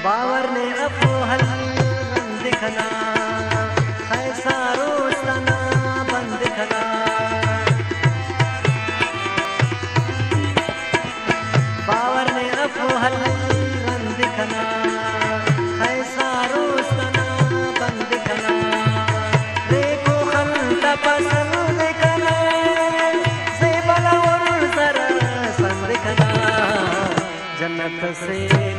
बावर ने अपोहल दिखना है सारो सना बंद दिखना। बावर ने अपोहल दिखना है सारो सना बंद दिखना। देखो खंता पसंद दिखना से बला और जरा संग दिखना। जन्नत से